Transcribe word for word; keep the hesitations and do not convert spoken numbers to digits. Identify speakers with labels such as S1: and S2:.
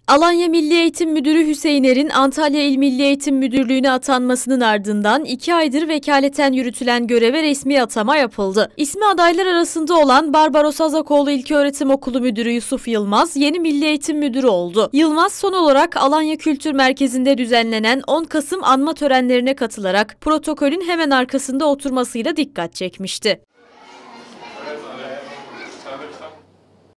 S1: Alanya Milli Eğitim Müdürü Hüseyin Er'in Antalya İl Milli Eğitim Müdürlüğü'ne atanmasının ardından iki aydır vekaleten yürütülen göreve resmi atama yapıldı. İsmi adaylar arasında olan Barbaros Azakoğlu İlköğretim Okulu Müdürü Yusuf Yılmaz yeni Milli Eğitim Müdürü oldu. Yılmaz son olarak Alanya Kültür Merkezi'nde düzenlenen on Kasım anma törenlerine katılarak protokolün hemen arkasında oturmasıyla dikkat çekmişti.